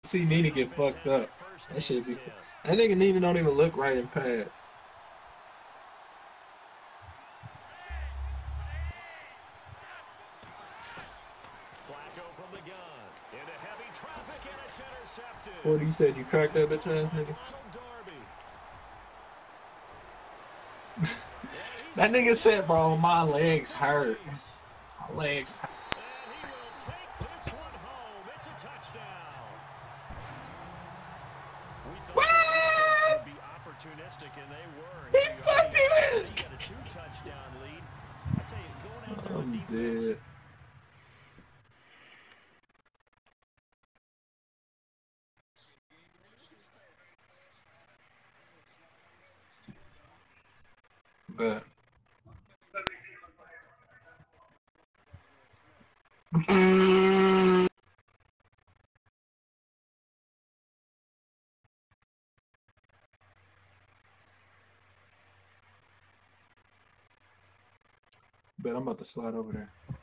see Nina get fucked up. That should be. That nigga Nina don't even look right in pads. What you said? You cracked that bitch ass nigga. That nigga said, "Bro, my legs hurt. My legs hurt." Opportunistic, and they were. He fucking Got a 2-touchdown lead. I tell you, going out there on I'm defense. dead. But I'm about to slide over there.